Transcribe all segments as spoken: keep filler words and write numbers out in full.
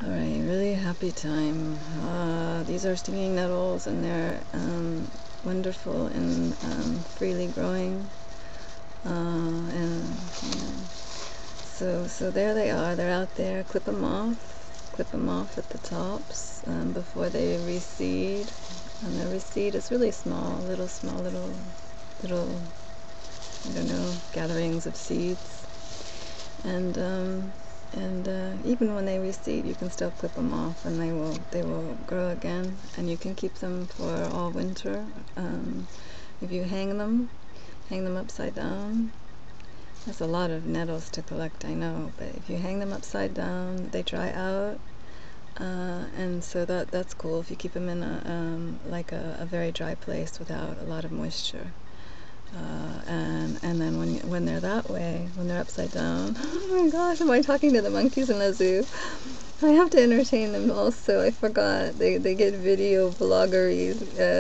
Alright, really happy time. Uh, these are stinging nettles, and they're um, wonderful and um, freely growing. Uh, and yeah. so, so there they are. They're out there. Clip them off. Clip them off at the tops um, before they reseed. And the reseed is really small, little, small, little, little, I don't know, gatherings of seeds. And um, and uh, even when they reseed, you can still clip them off, and they will they will grow again, and you can keep them for all winter. Um, if you hang them, hang them upside down. That's a lot of nettles to collect, I know, but if you hang them upside down, they dry out, uh, and so that that's cool if you keep them in a um, like a, a very dry place without a lot of moisture. Uh, and and then when when they're that way, when they're upside down, oh my gosh, am I talking to the monkeys in the zoo? I have to entertain them also. I forgot they they get video vloggeries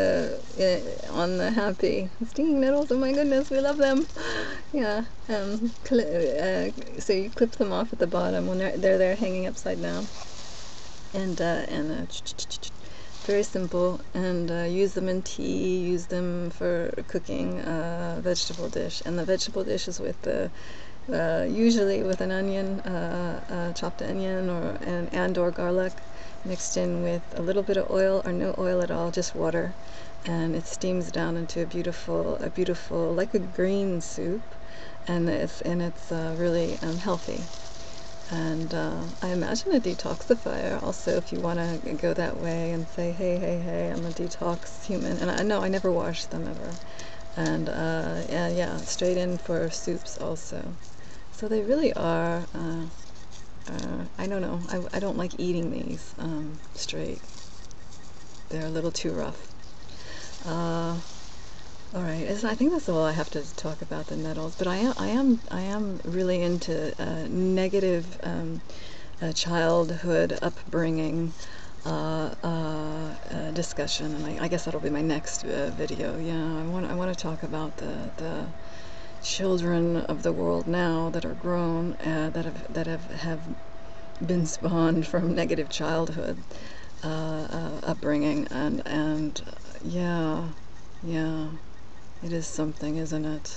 uh, on the happy stinging nettles. Oh my goodness, we love them. Yeah. Um. Uh, so you clip them off at the bottom when they're they're there hanging upside down, and uh, and. Uh, very simple, and uh, use them in tea, use them for cooking a uh, vegetable dish, and the vegetable dish is with the uh, usually with an onion, uh, uh, chopped onion, or and, and or garlic, mixed in with a little bit of oil or no oil at all, just water, and it steams down into a beautiful, a beautiful like a green soup, and it's and it's uh, really um, healthy. And uh, I imagine a detoxifier also, if you want to go that way and say, hey, hey, hey, I'm a detox human. And I know I never wash them ever. And uh, yeah, yeah, straight in for soups also. So they really are, uh, uh, I don't know, I, I don't like eating these um, straight. They're a little too rough. Uh, All right, I think that's all I have to talk about the nettles. But I am, I am, I am really into uh, negative um, uh, childhood upbringing uh, uh, uh, discussion, and I, I guess that'll be my next uh, video. Yeah, I want, I want to talk about the the children of the world now that are grown, uh, that have that have have been spawned from negative childhood uh, uh, upbringing, and and yeah, yeah. It is something, isn't it?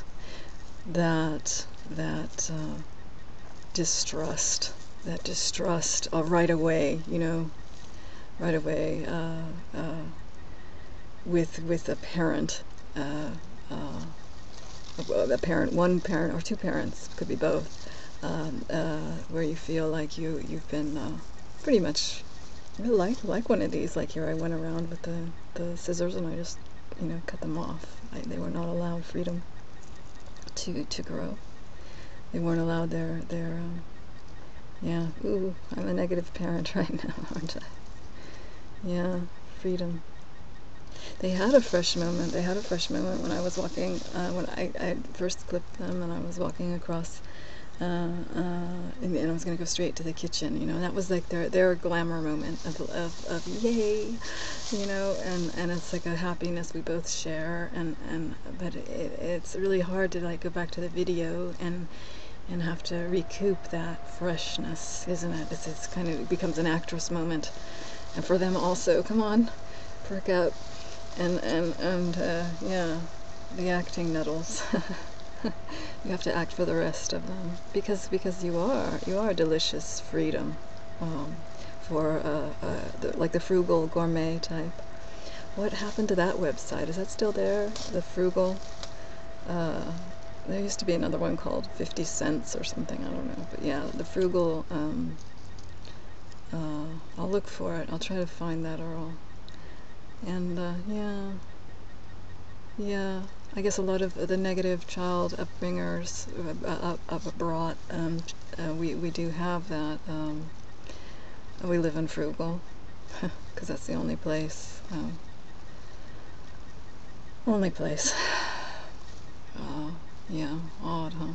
That that uh, distrust, that distrust uh, right away, you know, right away uh, uh, with with a parent, uh, uh, a parent, one parent or two parents, could be both, um, uh, where you feel like you you've been uh, pretty much like like one of these. Like here, I went around with the the scissors and I just you know cut them off. I, they were not allowed freedom to to grow. They weren't allowed their their um, yeah. Ooh, I'm a negative parent right now, aren't I? Yeah, freedom. They had a fresh moment. They had a fresh moment when I was walking. Uh, when I, I first clipped them, and I was walking across. Uh, uh, and, and I was going to go straight to the kitchen, you know, that was like their their glamour moment of, of, of yay, you know, and, and it's like a happiness we both share, and, and but it, it's really hard to like go back to the video and and have to recoup that freshness, isn't it? It's, it's kind of, it becomes an actress moment, and for them also, come on, perk up, and, and, and uh, yeah, the acting nettles. You have to act for the rest of them, because because you are you are delicious freedom, um, for uh, uh, the, like the frugal gourmet type. What happened to that website? Is that still there? The frugal. Uh, there used to be another one called fifty cents or something. I don't know, but yeah, the frugal. Um, uh, I'll look for it. I'll try to find that, or I'll. And uh, yeah, yeah. I guess a lot of the negative child upbringers uh, uh, brought, um, uh, we, we do have that. Um, we live in frugal, because that's the only place. Um, only place. Uh, yeah, odd, huh?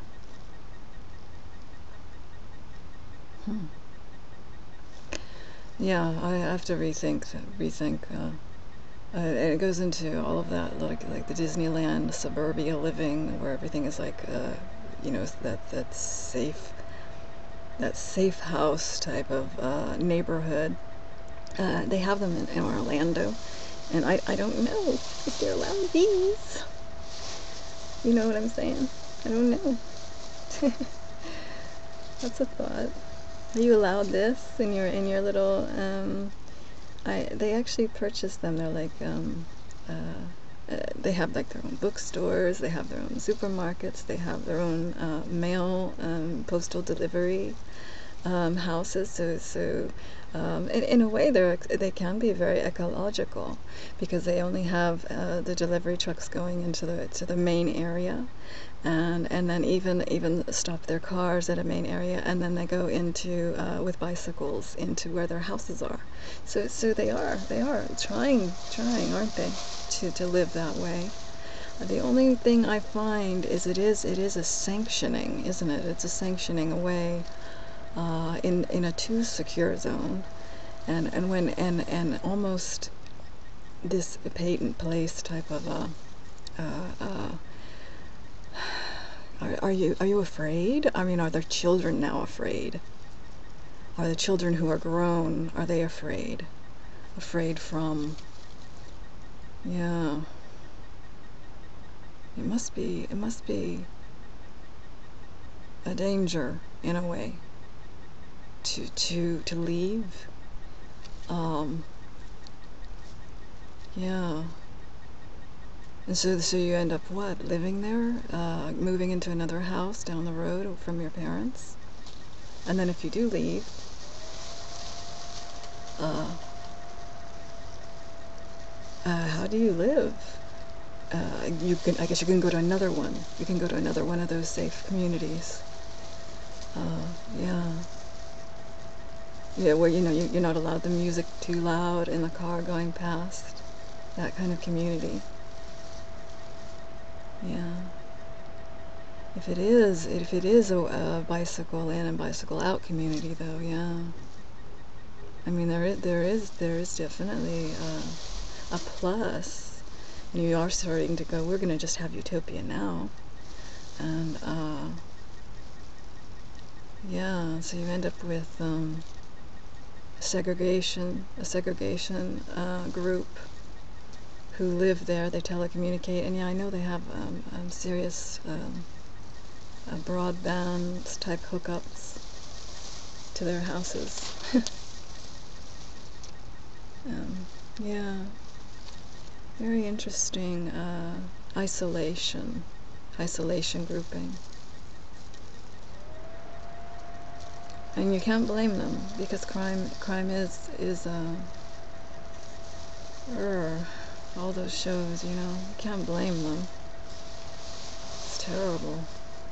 Hmm. Yeah, I have to rethink, rethink, uh, Uh, and it goes into all of that, like like the Disneyland suburbia living, where everything is like, uh, you know, that that's safe. that safe house type of uh, neighborhood. Uh, they have them in, in Orlando, and I, I don't know if they're allowed these. You know what I'm saying? I don't know. That's a thought. Are you allowed this in your in your little? Um, I they actually purchased them. They're like um, uh, uh, they have like their own bookstores. They have their own supermarkets. They have their own uh, mail, um, postal delivery um, houses. So so um, in, in a way they they can be very ecological because they only have uh, the delivery trucks going into the to the main area. And and then even even stop their cars at a main area, and then they go into uh, with bicycles into where their houses are. So so they are they are trying trying, aren't they, to to live that way. The only thing I find is it is it is a sanctioning, isn't it? It's a sanctioning away uh, in in a too secure zone, and and when and and almost this patent place type of a. Uh, uh, Are, are you are you afraid? I mean, are there children now afraid? Are the children who are grown, are they afraid? Afraid from? Yeah. It must be it must be a danger in a way to to to leave. Um yeah. And so, so you end up what? Living there? Uh, moving into another house down the road from your parents? And then if you do leave, uh, uh, how do you live? Uh, you can, I guess you can go to another one. You can go to another one of those safe communities. Uh, yeah. Yeah, where, you know, you, you're not allowed the music too loud in the car going past. That kind of community. Yeah. If it is, if it is a, a bicycle in and bicycle out community, though, yeah. I mean, there is, there is, there is definitely a, a plus. And you are starting to go, we're going to just have utopia now. And, uh, yeah, so you end up with um, segregation, a segregation uh, group who live there. They telecommunicate, and yeah, I know they have um, um, serious um, uh, broadband type hookups to their houses. um, yeah, very interesting uh, isolation, isolation grouping. And you can't blame them because crime, crime is is uh, er, all those shows, you know, you can't blame them. It's terrible.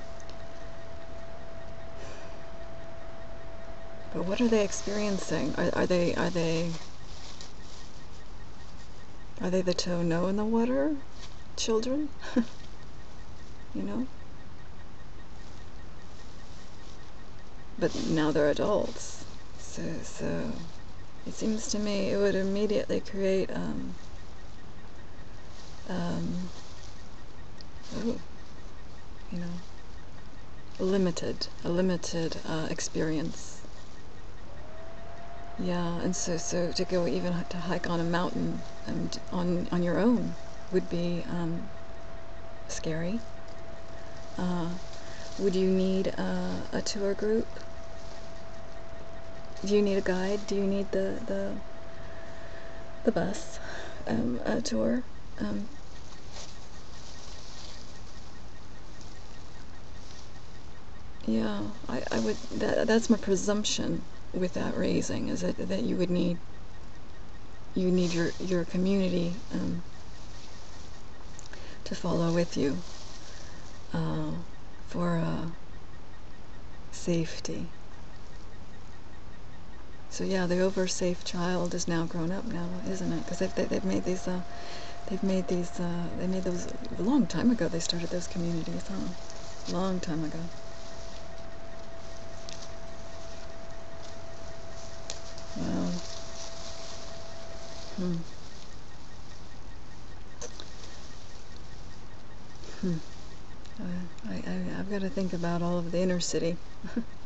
But what are they experiencing? Are, are they are they are they the toe-no in the water children? You know? But now they're adults. So so it seems to me it would immediately create um um ooh, you know, a limited a limited uh, experience. Yeah, and so so to go even to hike on a mountain and on on your own would be um, scary. Uh, would you need uh, a tour group? Do you need a guide? Do you need the the the bus um, a tour? Um, yeah, I I would. That, that's my presumption with that raising, is that that you would need you need your your community um, to follow with you uh, for uh, safety. So yeah, the oversafe child is now grown up now, isn't it? Because they've they, they've made these uh, they've made these uh, they made those a long time ago. They started those communities, huh? Long time ago. Wow. Hmm. Hmm. I, I, I've got to think about all of the inner city.